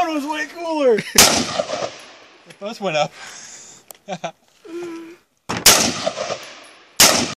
one was way cooler. They both went up.